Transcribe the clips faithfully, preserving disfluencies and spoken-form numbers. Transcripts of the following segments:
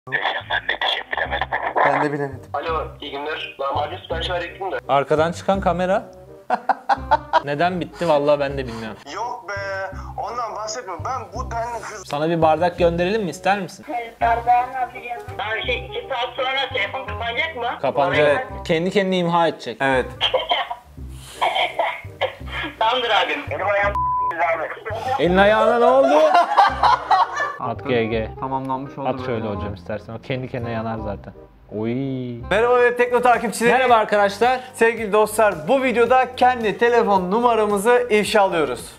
Ben ne diyeceğim bilemedim. Ben de bilemedim. Alo, iyi günler. Lahmacun sipariş verecektim de. Arkadan çıkan kamera. Neden bitti vallahi ben de bilmiyorum. Yok be, ondan bahsetme. Ben bu denli hızlı... Sana bir bardak gönderelim mi, ister misin? Hayır, bardağını alacağım. Ben şey, iki saat sonra telefon kapanacak mı? Kapanacak. Evet. Kendi kendini imha edecek. Evet. Tamamdır abim. Benim ayağım abi. Elin ayağına ne oldu? At G G. Tamamlanmış oldu. At şöyle hocam istersen. O kendi kendine yanar zaten. Oy. Merhaba Web Tekno takipçileri. Merhaba arkadaşlar. Sevgili dostlar, bu videoda kendi telefon numaramızı ifşalıyoruz.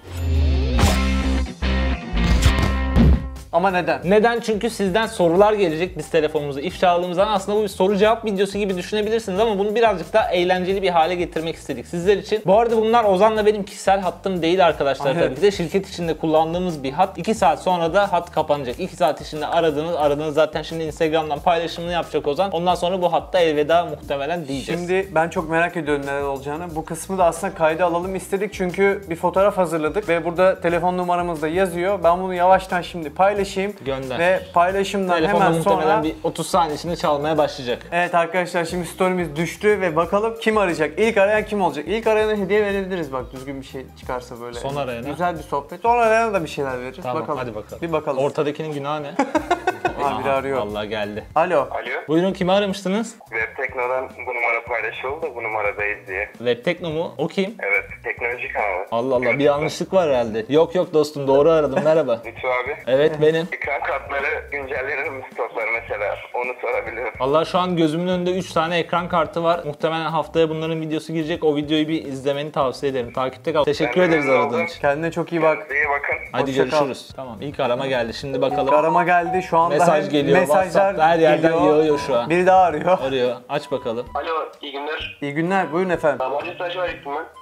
Ama neden? Neden? Çünkü sizden sorular gelecek biz telefonumuzu ifşaladığımızdan. Aslında bu bir soru cevap videosu gibi düşünebilirsiniz ama bunu birazcık daha eğlenceli bir hale getirmek istedik sizler için. Bu arada bunlar Ozan'la benim kişisel hattım değil arkadaşlar. Evet. Tabii ki de şirket içinde kullandığımız bir hat. iki saat sonra da hat kapanacak. iki saat içinde aradığınız aradığınız zaten şimdi Instagram'dan paylaşımını yapacak Ozan. Ondan sonra bu hatta elveda muhtemelen diyeceğiz. Şimdi ben çok merak ediyorum neler olacağını. Bu kısmı da aslında kayda alalım istedik çünkü bir fotoğraf hazırladık ve burada telefon numaramız da yazıyor. Ben bunu yavaştan şimdi paylaşayım. Gönder. Ve paylaşımdan Telefonda hemen muhtemelen sonra... bir otuz saniye içinde çalmaya başlayacak. Evet arkadaşlar, şimdi story'miz düştü ve bakalım kim arayacak? İlk arayan kim olacak? İlk arayana hediye verebiliriz bak, düzgün bir şey çıkarsa böyle. Son arayana. Güzel bir sohbet. Son arayana da bir şeyler veririz. Tamam, bakalım. hadi bakalım. Bir bakalım. Ortadakinin günahı ne? Aa, biri arıyor. Vallahi geldi. Alo. Alo, Buyurun, kimi aramıştınız? Web Tekno'dan bu numara paylaşıldı da bu numaradayız diye. Web Tekno mu? O kim? Evet, teknoloji kanalı. Allah Allah, bir yanlışlık var herhalde. Yok yok dostum, doğru aradım, merhaba. Lütfü abi, Evet benim. ekran kartları güncellenir mi stoklar mesela? Onu sorabilirim. Allah, şu an gözümün önünde üç tane ekran kartı var. Muhtemelen haftaya bunların videosu girecek. O videoyu bir izlemeni tavsiye ederim. Takipte kal. Teşekkür Ben de ederiz memnun aradığın oldum. için. Kendine çok iyi bak. Kendinize iyi bakın. Hadi Hoşça kal. görüşürüz. Tamam, ilk arama geldi. Şimdi bakalım. Arama geldi şu anda. Mesaj hem geliyor. mesajlar WhatsApp'ta her yerden geliyor. yağıyor şu an. Biri daha arıyor. Arıyor. Aç bakalım. Alo, iyi günler. İyi günler. Buyurun efendim. Lahmacun sipariş verecektim ben.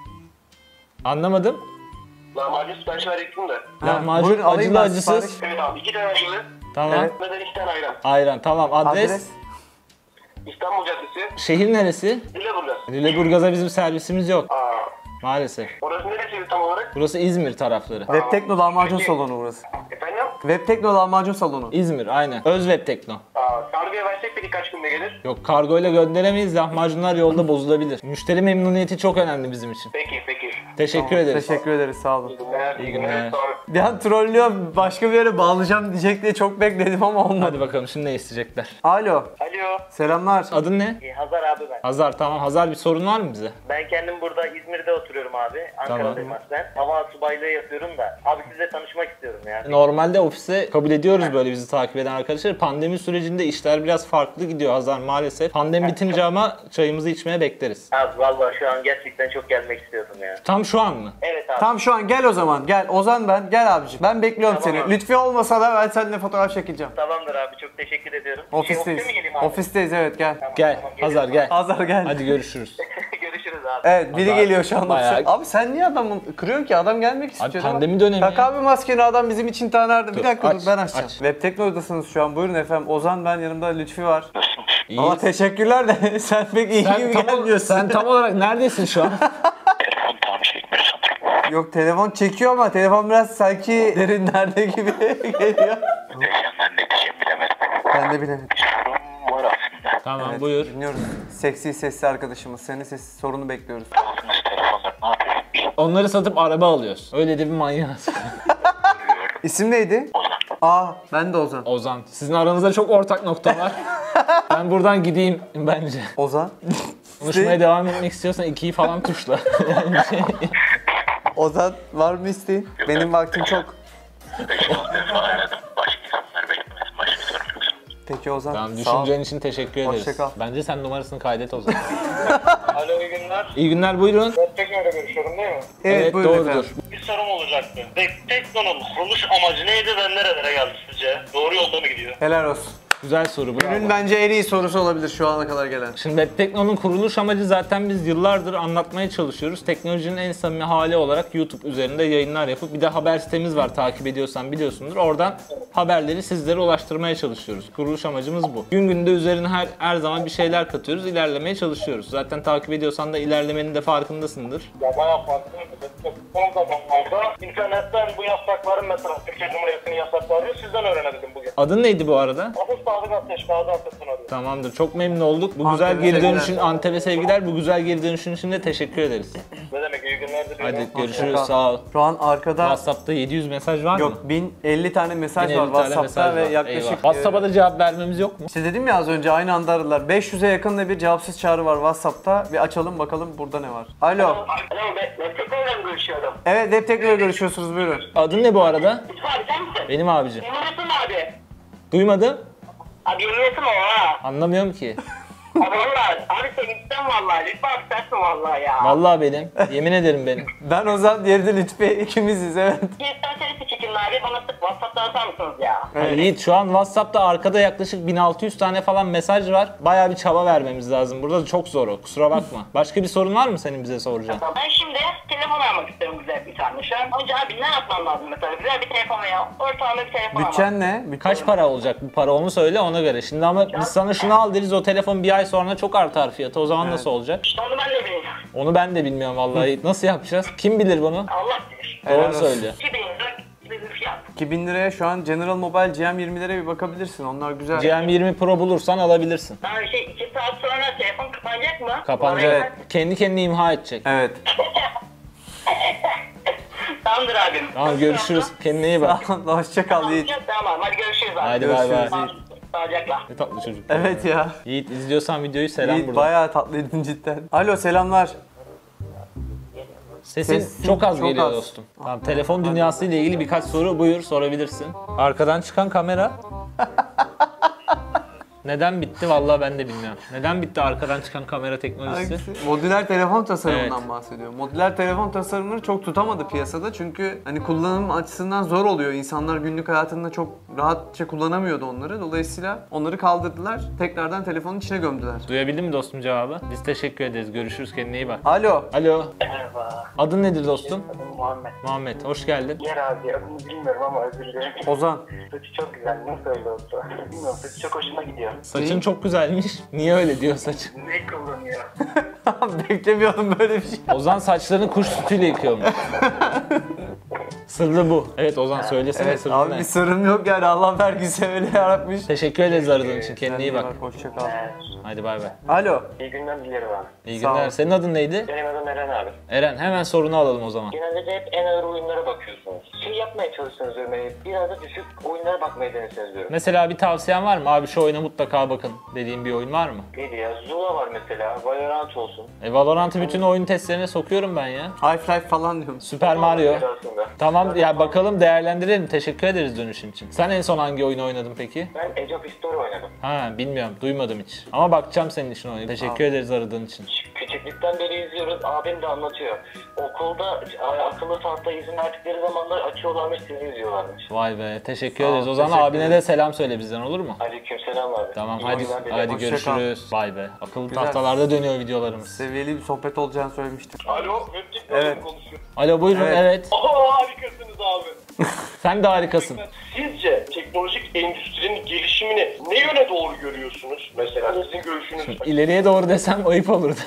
Anlamadım. Lahmacun sipariş verecektim de. Ha, Lahmacun buyurun, alayım acılı ben acısız. sipariş. Evet abi, iki tane acılı. Tamam. Evet. Neden iki tane ayran? Ayran. Tamam. Adres. Adres. İstanbul Caddesi, Şehir neresi? Lüleburgaz. Lüleburgaz'a bizim servisimiz yok. Aa, Maalesef. orası neresiydi tam olarak? Burası İzmir tarafları. Web Tekno lahmacun salonu burası. Efendim? Web Tekno lahmacun salonu. İzmir aynen. Öz Web Tekno. Aa, kargoya versek peki kaç günde gelir? Yok, kargoyla gönderemeyiz. Lahmacunlar yolda bozulabilir. Müşteri memnuniyeti çok önemli bizim için. Peki, peki. Teşekkür ederiz. Teşekkür ederiz, sağ olun. İyi günler. İyi günler. Sağ olun. Bir an trollüyor, başka bir yere bağlayacağım diyecek diye çok bekledim ama olmadı. Hadi bakalım, şimdi ne isteyecekler? Alo. Alo. Selamlar. Adın ne? Ee, Hazar abi ben. Hazar, tamam. Hazar, bir sorun var mı bize? Ben kendim burada İzmir'de oturuyorum abi. Ankara'dayım aslen. Hava subaylığı yapıyorum da. Abi sizle tanışmak istiyorum ya. Normalde ofise kabul ediyoruz böyle bizi takip eden arkadaşlar. Pandemi sürecinde işler biraz farklı gidiyor Hazar maalesef. Pandemi bitince ama çayımızı içmeye bekleriz. Abi vallahi şu an gerçekten çok gelmek istiyordum ya. Tam şu an mı? Evet abi. Tam şu an gel o zaman. Gel Ozan ben. Gel abicim. Ben bekliyorum Tamam seni. abi. Lütfi olmasa da ben seninle fotoğraf çekeceğim. Tamamdır abi, çok teşekkür ediyorum. Şey, Ofisteyiz. ofise mi geleyim abi? Ofisteyiz, evet, gel. Gel Hazar gel. Hazar gel. Hadi görüşürüz. Görüşürüz abi. Evet, biri Hazar geliyor şu an bayağı- ofise. Abi sen niye adamı kırıyorsun ki? Adam gelmek istiyor. pandemi dönemi Tak ya. abi maskeni, adam bizim için tanırdı. Bir Dur, dakika aç, dur, ben açacağım. aç. Web Tekno'dasınız şu an. Buyurun efendim. Ozan ben, yanımda Lütfi var. İyi. Ama teşekkürler de sen pek iyi Sen gibi tam, gelmiyorsun. sen tam olarak neredesin şu an? Telefon tam çekmiyor sanırım. Yok, telefon çekiyor ama telefon biraz sanki derinlerde gibi geliyor. Ben ne diyeceğim bilemedim. Ben de bilemedim. Sorum var aslında. Tamam, Evet, buyur. dinliyoruz. Seksi sesli arkadaşımız. Senin sesi sorunu bekliyoruz. Aldığınız telefonlar ne yapıyorsunuz? Onları satıp araba alıyoruz. Öyle de bir manyağız. İsim neydi? Ozan. Aa, ben de Ozan. Ozan. Sizin aranızda çok ortak nokta var. Ben buradan gideyim bence. Ozan. Konuşmaya devam etmek istiyorsan ikiyi falan tuşla. Yani şey- Ozan, var mı isteğin? Benim vaktim çok. beş on defa aradım. Başka insanlar beklemesin. Başka bir sorum yoksa. Peki Ozan, Tamam, sağ ol. düşüncen için teşekkür ederiz. Hoşça kal. Bence sen numarasını kaydet o zaman. Alo, iyi günler. İyi günler, buyurun. Web Tekno'yla görüşüyorum değil mi? Evet, Evet, buyurun doğrudur. efendim. Bir sorum olacaktı. Web Tekno'nun kuruluş amacı neydi ve nerelere geldi sizce? Doğru yolda mı gidiyor? Helal olsun. Güzel soru, bravo. Günün bence en iyi sorusu olabilir şu ana kadar gelen. Şimdi Web Tekno'nun kuruluş amacı zaten biz yıllardır anlatmaya çalışıyoruz. Teknolojinin en samimi hali olarak YouTube üzerinde yayınlar yapıp bir de haber sitemiz var, takip ediyorsan biliyorsundur. Oradan haberleri sizlere ulaştırmaya çalışıyoruz. Kuruluş amacımız bu. Gün günde üzerine her her zaman bir şeyler katıyoruz, ilerlemeye çalışıyoruz. Zaten takip ediyorsan da ilerlemenin de farkındasındır. Ya bayağı farklı. Son zamanlarda internetten bu yasakların, mesela Türkiye Cumhuriyeti'nin yasakları sizden öğrenebildim bugün. Adın neydi bu arada? Adı Gaziantep, Gaziantep'ten arıyorum. Tamamdır. Çok memnun olduk. Bu Antep'e güzel geri sevgiler. dönüşün, Antep'e sevgiler. Bu güzel geri dönüşün için de teşekkür ederiz. Ne demek, iyi günler diliyorum. Hadi görüşürüz. Sağ ol. Şu an arkada WhatsApp'ta yedi yüz mesaj var mı? yok bin elli tane mesaj bin elli var tane WhatsApp'ta mesaj ve var. yaklaşık Eyvah. WhatsApp'a da cevap vermemiz yok mu? İşte dedim ya az önce aynı anda aradılar. beş yüze yakın da bir cevapsız çağrı var WhatsApp'ta. Bir açalım bakalım burada ne var. Alo. Alo, ben Meksiko'yla mı görüşüyorum? Evet, Web Tekno'yla görüşüyorsunuz, buyurun. Adın ne bu arada? Lütfü abi sen misin? Benim abicim. Yemin abi. Duymadım. Abi yemin etsin o ha. Anlamıyorum ki. Abi vallahi, abi sen gitsen vallahi. Lütfü abi sensin vallahi ya. Vallahi benim. Yemin ederim benim. Ben Ozan, diğeri de Lütfi, ikimiziz evet. İsterseniz çekin abi, bana WhatsApp'ta atar mısınız ya? Evet. Yiğit şu an WhatsApp'ta arkada yaklaşık bin altı yüz tane falan mesaj var. Bayağı bir çaba vermemiz lazım. Burada da çok zor o. Kusura bakma. Başka bir sorun var mı senin bize soracağın? Ben şimdi telefon almak istiyorum güzel bir tane. Şu an önce abi ne yapmam lazım mesela? Güzel bir telefon ya. Ortalama bir telefon almak. Bütçen ne? Bütçen- Kaç para olacak bu para, onu söyle ona göre. Şimdi ama biz sana şunu al deriz, o telefon bir ay sonra çok artar fiyatı. O zaman nasıl olacak? İşte onu ben de bilmiyorum. Onu ben de bilmiyorum vallahi. Nasıl yapacağız? Kim bilir bunu? Allah bilir. Helal Doğru olsun. söyle. iki bin lira gibi bir fiyat. iki bin liraya şu an General Mobile G M yirmilere bir bakabilirsin. Onlar güzel. G M yirmi Pro bulursan alabilirsin. Abi şey iki saat sonra telefon kapanacak mı? Kapanacak. Evet. Kendi kendini imha edecek. Evet. Tamamdır abim. Tamam görüşürüz. Kendine iyi bak. Hoşça kal Yiğit. Tamam hadi görüşürüz abi. Hadi bay bay. Görüşürüz. Sağlıcakla. Ne tatlı çocuk. Evet ya. Yiğit izliyorsan videoyu selam Yiğit buradan. bayağı tatlıydın cidden. Alo, selamlar. Sesin Sesin çok az çok geliyor az. dostum. Tamam, telefon dünyası ile ilgili birkaç soru buyur sorabilirsin. Arkadan çıkan kamera. Neden bitti vallahi ben de bilmiyorum. Neden bitti arkadan çıkan kamera teknolojisi? Hangisi? Modüler telefon tasarımından Evet. bahsediyor. Modüler telefon tasarımları çok tutamadı piyasada çünkü hani kullanım açısından zor oluyor. İnsanlar günlük hayatında çok rahatça kullanamıyordu onları. Dolayısıyla onları kaldırdılar. Tekrardan telefonun içine gömdüler. Duyabildin mi dostum cevabı? Biz teşekkür ederiz. Görüşürüz, kendine iyi bak. Alo. Alo. Merhaba. Adın nedir dostum? Adım Muhammed. Muhammed. Hoş geldin. Yer abi adını bilmiyorum ama özür dilerim. Ozan. Saçı çok güzel. Nasıl öyle oldu? Bilmiyorum, saçı çok hoşuma gidiyor. Saçın çok güzelmiş. Niye öyle diyor saç? Ne kullanıyor? Beklemiyordum böyle bir şey. Ozan saçlarını kuş sütüyle yıkıyormuş. Sırrı bu. Evet Ozan söylesene Evet sırrı abi ne? bir sırrım yok yani, Allah vergisi öyle yaratmış. Teşekkür ederiz aradığın için. Kendine iyi bak. Hoşça kal. Hadi bay bay. Alo. İyi günler dilerim abi. İyi Sağ günler. ol. Senin adın neydi? Benim adım Eren abi. Eren, hemen sorunu alalım o zaman. Genelde de hep en ağır oyunlara bakıyorsunuz. Şey yapmaya çalışıyorsunuz diyorum. yani Biraz da düşük oyunlara bakmaya denesiniz diyorum. Mesela bir tavsiyen var mı? Abi şu oyuna mutlaka bakın dediğin bir oyun var mı? Neydi ya? Zula var mesela. Valorant olsun. E Valorant'ı bütün oyun testlerine sokuyorum ben ya. Half-Life falan diyorum. Süper Mario. Aslında. Tamam ya, bakalım değerlendirelim. Teşekkür ederiz dönüşün için. Sen en son hangi oyunu oynadın peki? Ben Age of History oynadım. Ha bilmiyorum, duymadım hiç. Ama bakacağım senin için oyunu. Teşekkür ederiz aradığın için. Küçüklükten beri izliyoruz. Abim de anlatıyor. Okulda a- akıllı tahta izin verdikleri zamanlar açıyorlarmış, sizi izliyorlarmış. Vay be, teşekkür Sağ ol, ederiz. O zaman teşekkür abine de ederim. selam söyle bizden, olur mu? Aleykümselam abi. Tamam İyi hadi oyunlar dilerim. hadi Hoşça görüşürüz. Vay be. Akıllı Güzel. tahtalarda dönüyor videolarımız. Seviyeli bir sohbet olacağını söylemiştim. Alo, Webtek Evet. konuşuyor. Alo buyurun, Evet. evet. Oho, harikasınız abi. Sen de harikasın. Sizce teknolojik endüstrinin gelişimini ne yöne doğru görüyorsunuz? Mesela sizin görüşünüz. İleriye doğru desem ayıp olurdu.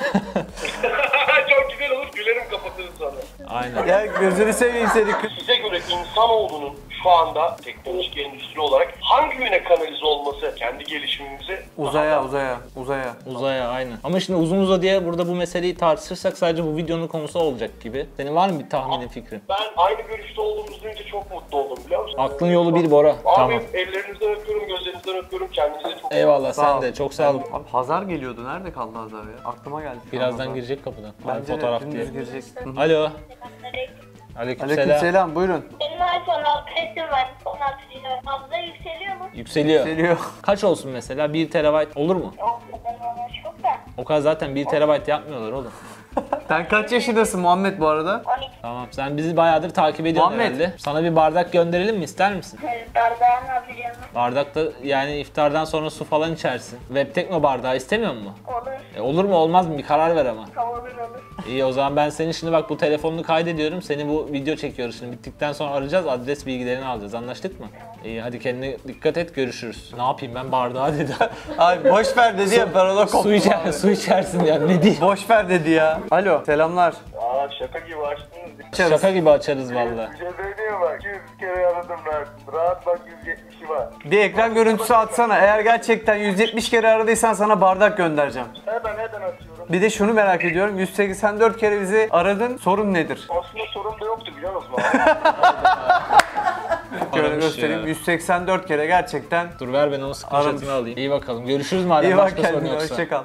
Çok güzel olur, gülerim kapatırız sonra. Aynen. Ya gözünü seveyim seni. Size göre insanoğlunun şu anda teknolojik endüstri olarak hangi yöne kanalize olması kendi gelişimimizi Uzaya, uzaya, uzaya. Uzaya aynen. Ama şimdi uzun uzadıya burada bu meseleyi tartışırsak sadece bu videonun konusu olacak gibi. Senin var mı bir tahminin, fikrin? ben aynı görüşte olduğumuzu duyunca çok mutlu oldum biliyor musun? Aklın yolu bir Bora. Abi Tamam. ellerinizden öpüyorum, gözlerinizden öpüyorum, kendinize çok Eyvallah, Sağ sen ol. de çok sağ ol. Abi Hazar geliyordu. Nerede kaldı Hazar ya? Aklıma geldi. şu an Birazdan Hazar. girecek kapıdan. Abi Bence fotoğraf de diye. dümdüz girecek. Hı hı. Alo. Aleykümselam. Aleykümselam, buyurun. Benim iPhone altı S'im var. on altı G B. Fazla yükseliyor mu? Yükseliyor. Geliyor. Kaç olsun mesela? bir terabayt olur mu? Yok, ben ona çok da. O kadar zaten bir terabayt yapmıyorlar oğlum. Sen kaç yaşındasın Muhammed bu arada? on iki. Tamam, sen bizi bayağıdır takip ediyorsun Muhammed. herhalde. Sana bir bardak gönderelim mi, ister misin? Bardağı ne yapacağım? Bardakta yani iftardan sonra su falan içersin. Web Tekno bardağı istemiyor musun? Olur. E, olur mu olmaz mı? Bir karar ver ama. Olur olur. İyi, o zaman ben senin şimdi bak bu telefonunu kaydediyorum. Seni bu video çekiyoruz şimdi. Bittikten sonra arayacağız. Adres bilgilerini alacağız. Anlaştık mı? İyi, hadi kendine dikkat et. Görüşürüz. Ne yapayım ben bardağı dedi. Abi boş ver dedi ya, ben ona koptum. su içer, su içersin ya. Ne diyeyim? Boş ver dedi ya. Alo, selamlar. Aa, şaka gibi açtınız. Şaka gibi açarız valla. Bir şey söyleyeyim bak. yüz kere aradım ben. Rahat bak yüz yetmişim ha. Bir ekran görüntüsü atsana. Eğer gerçekten yüz yetmiş kere aradıysan sana bardak göndereceğim. Hemen hemen atıyorum. Bir de şunu merak ediyorum. yüz seksen dört kere bizi aradın. Sorun nedir? Aslında sorun da yoktu biliyor musun? Şöyle Aramış göstereyim. ya. yüz seksen dört kere gerçekten. Dur ver ben onun screenshot'ını Aramış. alayım. İyi bakalım. Görüşürüz madem İyi bak başka sorun kendine. yoksa. Hoşçakal.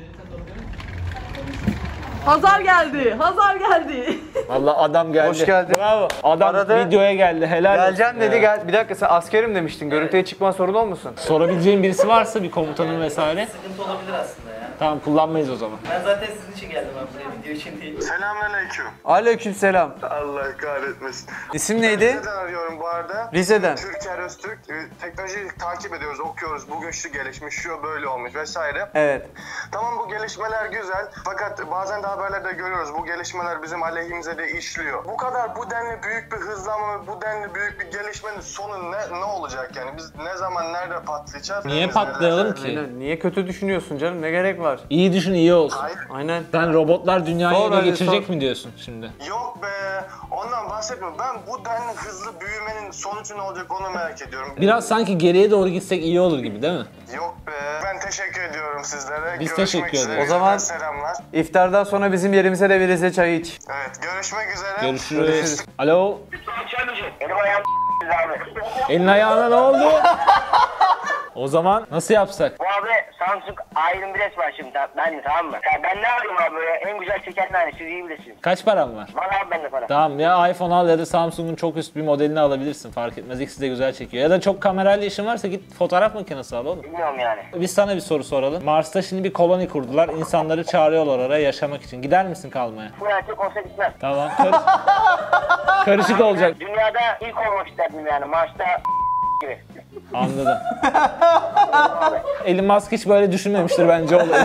Hazar geldi. Hazar geldi. Vallahi adam geldi. Hoş geldin. Bravo. Adam Aradı. videoya geldi. Helal olsun Geleceğim dedi ya. gel. Bir dakika sen askerim demiştin. Görüntüye çıkman sorun olmasın? Sorabileceğin birisi varsa bir komutanın vesaire. Sıkıntı olabilir aslında ya. Tamam kullanmayız o zaman. Ben zaten sizin için geldim abi buraya, video için değil. Selamünaleyküm. Aleykümselam. Allah kahretmesin. İsim neydi? Rize'den arıyorum bu arada. Rize'den. Türker Öztürk. e, Teknolojiyi takip ediyoruz, okuyoruz. Bugün şu gelişmiş, şu böyle olmuş vesaire. Evet. Tamam bu gelişmeler güzel. Fakat bazen de haberlerde görüyoruz. Bu gelişmeler bizim aleyhimize de işliyor. Bu kadar bu denli büyük bir hızlanma ve bu denli büyük bir gelişmenin sonu ne ne olacak yani? Biz ne zaman nerede patlayacağız? Niye Biz patlayalım neler- ki? Aynen. Niye kötü düşünüyorsun canım? Ne gerek var? İyi düşün iyi olsun. Hayır. Aynen. Sen robotlar dünyayı Sor ele hadi, geçirecek sor. mi diyorsun şimdi? Yok be. Ondan bahsetmiyorum. Ben bu denli hızlı büyümenin sonucu ne olacak onu merak ediyorum. Biraz sanki geriye doğru gitsek iyi olur gibi değil mi? Yok be. Ben teşekkür ediyorum sizlere. Biz Görüşmek teşekkür üzere. ederiz. O zaman- Selamlar. İftardan sonra bizim yerimize de bir Rize çayı iç. Evet görüşmek üzere. Görüşürüz. Görüşürüz. Alo. Benim ayağım abi. Elin ayağına ne oldu? O zaman nasıl yapsak? Bu abi Samsung A yirmi bir S var şimdi ben de tamam mı? Ya ben ne arıyorum abi böyle en güzel çeken hani siz iyi bilirsiniz. Kaç param var? Var abi bende para. Tamam ya iPhone al ya da Samsung'un çok üst bir modelini alabilirsin fark etmez. İkisi de güzel çekiyor. Ya da çok kamerayla işin varsa git fotoğraf makinesi al oğlum. Bilmiyorum yani. Biz sana bir soru soralım. Mars'ta şimdi bir koloni kurdular. İnsanları çağırıyorlar oraya yaşamak için. Gider misin kalmaya? Bu erkek olsa gitmez. Tamam. Karış... Karışık olacak. Dünyada ilk olmak isterdim yani Mars'ta gibi. Anladım. Elon Musk hiç böyle düşünmemiştir bence olayı.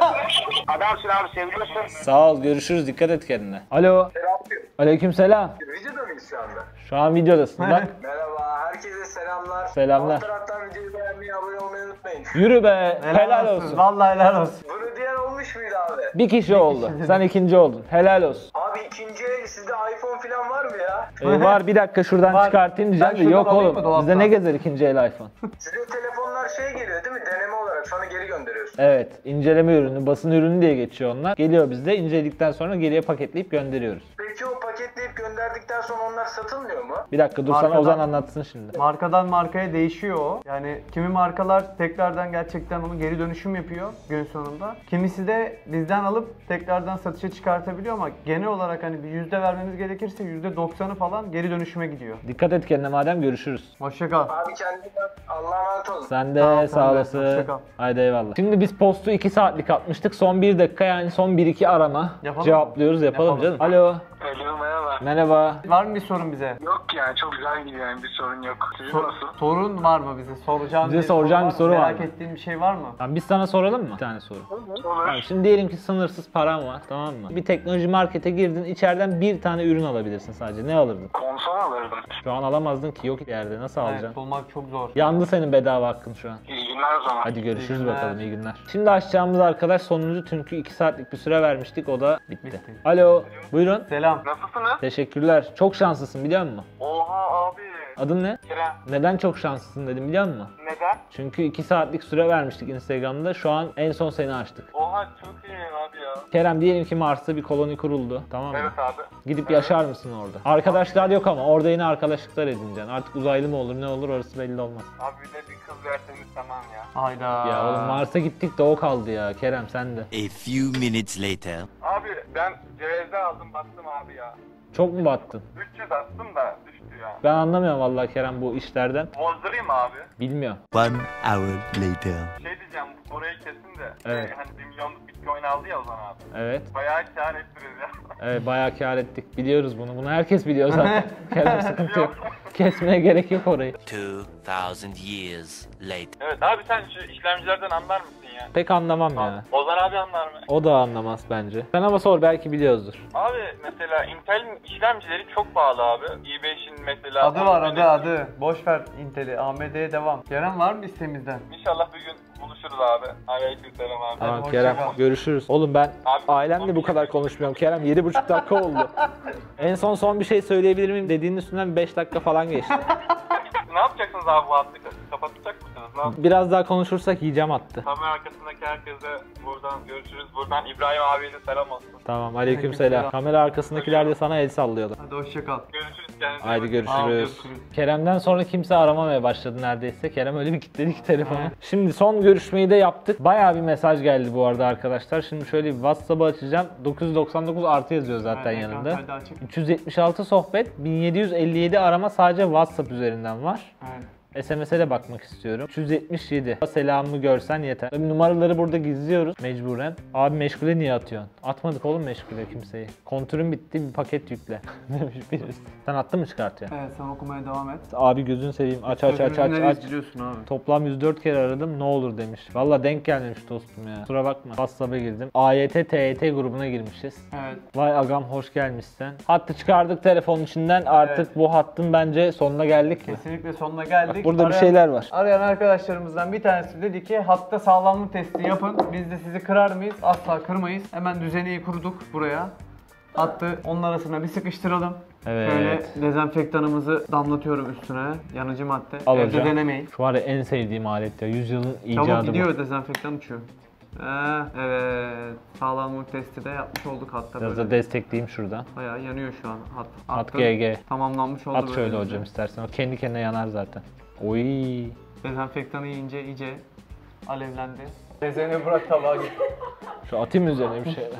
Adamsın abi seviyorsun. Sağ ol. Görüşürüz. Dikkat et kendine. Alo. Aleykümselam. Videoda mıyız şu anda? Şu an videodasın. Bak. Merhaba. Herkese selamlar. Selamlar. Alt taraftan videoyu beğenmeyi, abone olmayı unutmayın. Yürü be. Helal olsun. Vallahi helal olsun. Bunu diyen olmuş muydu abi? Bir kişi oldu. Sen ikinci oldun. Helal olsun. Abi ikinci el sizde iPhone falan var mı ya? Ee, var bir dakika şuradan Var. çıkartayım diyeceğim Ben de şuradan yok alayım mı oğlum. dolaptan? Bizde ne gezer ikinci el iPhone? Size telefonlar şey geliyor değil mi? Deneme olarak sonra geri gönderiyorsun. Evet. inceleme ürünü, basın ürünü diye geçiyor onlar. Geliyor bizde. İnceledikten sonra geriye paketleyip gönderiyoruz. Peki o paketleyip gönderdikten sonra onlar satılmıyor mu? Bir dakika dur sana Markadan- Ozan anlatsın şimdi. Markadan markaya değişiyor o. Yani kimi markalar tekrardan gerçekten onu geri dönüşüm yapıyor gün sonunda. Kimisi de bizden alıp tekrardan satışa çıkartabiliyor ama genel olarak hani bir yüzde vermemiz gerekirse yüzde doksanı falan geri dönüşüme gidiyor. Dikkat et kendine madem görüşürüz. Hoşça kal. Abi kendine Allah'a emanet olun. Sen de Tamam, sağ sen de. olasın. Hoşça kal. Haydi eyvallah. Şimdi biz postu iki saatlik atmıştık. Son bir dakika yani son bir iki arama. Yapalım Cevaplıyoruz mı? yapalım, Yapalım. canım. Alo. Alo merhaba. Merhaba. Var mı bir sorun bize? Yok yani çok güzel gidiyor yani bir sorun yok. Sizin Sor- nasıl? sorun var mı bize? Soracağın Bize bir soru soracağın var bir mı? soru var Merak mı? ettiğin bir şey var mı? Tamam biz sana soralım mı? Bir tane soru. Olur. Tamam, şimdi diyelim ki sınırsız param var, tamam mı? Bir teknoloji markete girdin, içeriden bir tane ürün alabilirsin sadece. Ne alırdın? Konsol alırdım. Şu an alamazdın ki, yok yerde. Nasıl Evet, alacaksın? bulmak çok zor. Yandı senin bedava hakkın şu an. İyi günler o zaman. Hadi görüşürüz İyi günler. bakalım, iyi günler. Şimdi açacağımız arkadaş sonuncu çünkü iki saatlik bir süre vermiştik, o da bitti. Bitti. Alo, buyurun. Selam. Nasılsınız? Teşekkürler. Çok şanslısın biliyor musun? Oha abi. Adın ne? Kerem. Neden çok şanslısın dedim biliyor musun? Neden? Çünkü iki saatlik süre vermiştik Instagram'da. Şu an en son seni açtık. Oha çok iyi abi ya. Kerem diyelim ki Mars'ta bir koloni kuruldu. Tamam mı? Evet abi. Gidip yaşar mısın orada? Arkadaşlar yok ama orada yine arkadaşlıklar edineceksin. Artık uzaylı mı olur ne olur orası belli olmaz. Abi bir de bir kız verseniz tamam ya. Hayda. Ya oğlum Mars'a gittik de o kaldı ya. Kerem sen de. A few minutes later. Abi ben cevizde aldım baktım abi ya. Çok mu battın? üç yüz attım da düştü ya. Ben anlamıyorum vallahi Kerem bu işlerden. Bozdurayım abi. Bilmiyorum. One hour later. Şey diyeceğim orayı kesin de. Evet. Hani bir milyonluk bitcoin aldı ya o zaman abi. Evet. Bayağı kâr ettiriz ya. Evet bayağı kâr ettik. Biliyoruz bunu. Bunu herkes biliyor zaten. Kerem sıkıntı yok. Kesmeye gerek yok orayı. Two thousand years later. Evet abi sen şu işlemcilerden anlar mısın ya? Pek anlamam ya. Ozan abi anlar mı? O da anlamaz bence. Sen ama sor belki biliyoruzdur. Abi mesela Intel'in işlemcileri çok pahalı abi. i beşin mesela... Adı var adı adı. Boş ver Intel'i. A M D'ye devam. Kerem var mı istemizden? İnşallah bir gün buluşuruz abi. Aleykümselam abi. Tamam hoşça Kerem kal. görüşürüz. Oğlum ben Abi, ailemle bu kadar konuşmuyorum. Kerem yedi buçuk dakika oldu. En son son bir şey söyleyebilir miyim dediğinin üstünden beş dakika falan geçti. Ne yapacaksınız abi bu hafta? Biraz daha konuşursak yiyeceğim attı. Kamera arkasındaki herkese buradan görüşürüz. Buradan İbrahim abiye de selam olsun. Tamam, aleykümselam. Kamera arkasındakiler de sana el sallıyorlar. Hadi hoşça kal. Görüşürüz kendinize. Haydi bakın. görüşürüz. Kerem'den sonra kimse aramamaya başladı neredeyse. Kerem öyle bir kilitledi ki telefonu. Şimdi son görüşmeyi de yaptık. Bayağı bir mesaj geldi bu arada arkadaşlar. Şimdi şöyle bir WhatsApp'ı açacağım. dokuz yüz doksan dokuz artı yazıyor zaten Aynen, yanında. ekran kaydı açık. üç yüz yetmiş altı sohbet, bin yedi yüz elli yedi arama sadece WhatsApp üzerinden var. Evet. S M S'e de bakmak istiyorum. üç yüz yetmiş yedi. Selamımı görsen yeter. Tabii numaraları burada gizliyoruz mecburen. Abi meşgule niye atıyorsun? Atmadık oğlum meşgule kimseyi. Kontürün bitti, bir paket yükle demiş birisi. Sen attın mı çıkartıyorsun? Evet, sen okumaya devam et. Abi gözün seveyim aç aç aç aç aç. Biliyorsun abi. Toplam yüz dört kere aradım ne olur demiş. Valla denk gelmemiş dostum ya. Kusura bakma. WhatsApp'a girdim. A Y T T Y T grubuna girmişiz. Evet. Vay agam hoş gelmişsin. Hattı çıkardık telefonun içinden. Artık Evet. bu hattın bence sonuna geldik mi? Kesinlikle sonuna geldik. Burada bir Arayan- şeyler var. Arayan arkadaşlarımızdan bir tanesi dedi ki hatta sağlamlık testi yapın. Biz de sizi kırar mıyız? Asla kırmayız. Hemen düzeneyi kurduk buraya. Hattı onun arasına bir sıkıştıralım. Evet. Şöyle dezenfektanımızı damlatıyorum üstüne. Yanıcı madde. Al Evde hocam. denemeyin. Şu var ya en sevdiğim alet ya. Yüzyılın Çabuk icadı bu. gidiyor, dezenfektan uçuyor. Ee, evet. Sağlamlık testi de yapmış olduk hatta Biraz böyle. da destekleyeyim şuradan. Bayağı yanıyor şu an hat. At Hattın G G. Tamamlanmış oldu At böyle şöyle bize. hocam istersen. O kendi kendine yanar zaten. Oy. Dezenfektanı yiyince iyice alevlendi. Bezeni bırak tabağa git. Şu atayım üzerine bir şeyler.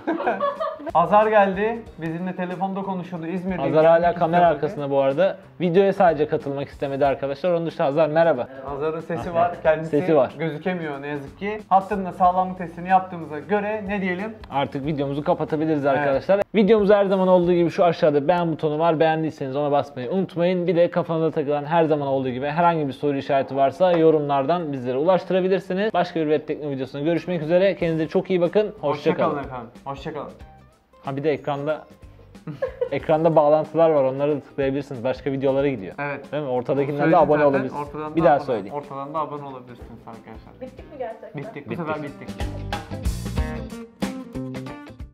Hazar geldi. Bizimle telefonda konuşuyordu İzmir'de. Hazar hala Gelmek kamera istemedi. arkasında bu arada. Videoya sadece katılmak istemedi arkadaşlar. Onun dışında Hazar merhaba. Hazar'ın sesi var. Kendisi Sesi var. gözükemiyor ne yazık ki. Hattında sağlamlık testini yaptığımıza göre ne diyelim? Artık videomuzu kapatabiliriz arkadaşlar. Videomuz her zaman olduğu gibi şu aşağıda beğen butonu var. Beğendiyseniz ona basmayı unutmayın. Bir de kafanıza takılan her zaman olduğu gibi herhangi bir soru işareti varsa yorumlardan bizlere ulaştırabilirsiniz. Başka bir web teknoloji videosunda görüşmek üzere. Kendinize çok iyi bakın. Hoşça Hoşça kalın. kalın efendim. Hoşça kalın. Ha bir de ekranda ekranda bağlantılar var. Onları da tıklayabilirsiniz. Başka videolara gidiyor. Evet. Değil mi? Ortadakinden de Söyledim abone zaten. olabilirsiniz. Ortadan Bir da daha abone- söyleyeyim. Ortadan da abone olabilirsiniz arkadaşlar. Bittik mi gerçekten? Bittik. Bu Bittik. sefer bittik.